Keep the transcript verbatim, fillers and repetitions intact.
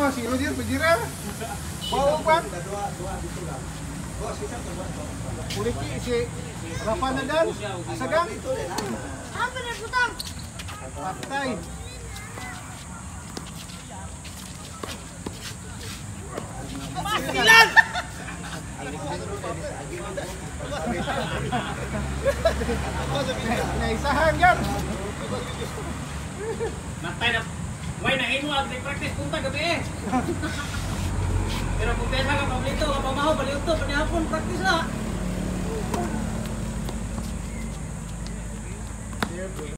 mo, si Roger, Pajira. Bawa pan. Puliki, si Rafa Nadal, Asagang. Apa na putang? Patay. Pastilan! Naisahan yan. Matay na. Why na imo ang practice punta gabi eh. Pero kung pesa ka pablito ka pamahaw baliw to panihapon practice na.